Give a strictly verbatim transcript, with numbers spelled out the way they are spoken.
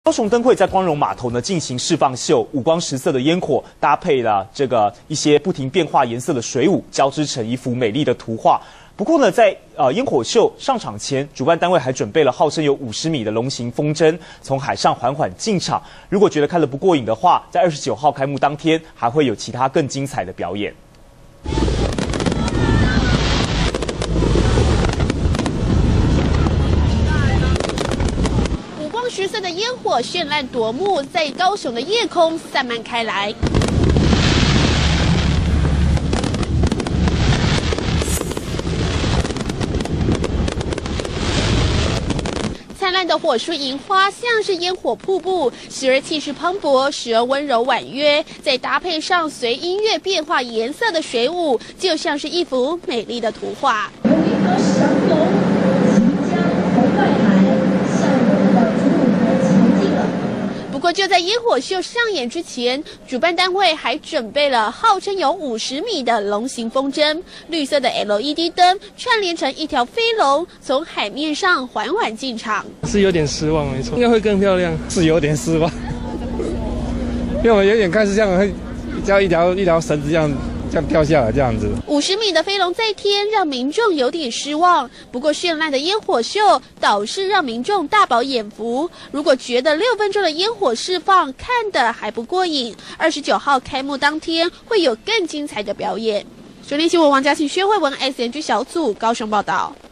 高雄灯会在光荣码头呢进行释放秀，五光十色的烟火搭配了这个一些不停变化颜色的水舞，交织成一幅美丽的图画。不过呢，在呃烟火秀上场前，主办单位还准备了号称有五十米的龙形风筝，从海上缓缓进场。如果觉得看得不过瘾的话，在二十九号开幕当天，还会有其他更精彩的表演。 十色的烟火绚烂夺目，在高雄的夜空散漫开来。灿烂的火树银花像是烟火瀑布，时而气势磅礴，时而温柔婉约，再搭配上随音乐变化颜色的水舞，就像是一幅美丽的图画。有一条神龙即将从外海向我们的主舞台前进了。不过就在烟火秀上演之前，主办单位还准备了号称有五十米的龙形风筝，绿色的 L E D 灯串联成一条飞龙，从海面上缓缓进场。 是有点失望，没错，应该会更漂亮。 是有点失望，因为我有点看是这样，会叫一条一条绳子这样。这样跳下来，这样子。 五十米的飞龙在天，让民众有点失望。不过绚烂的烟火秀倒是让民众大饱眼福。如果觉得六分钟的烟火释放看得还不过瘾，二十九号开幕当天会有更精彩的表演。九点新闻王嘉庆、薛慧文 S N G 小组高雄报道。